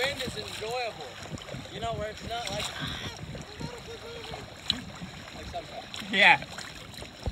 wind is enjoyable. You know, where it's not like sometimes. Yeah.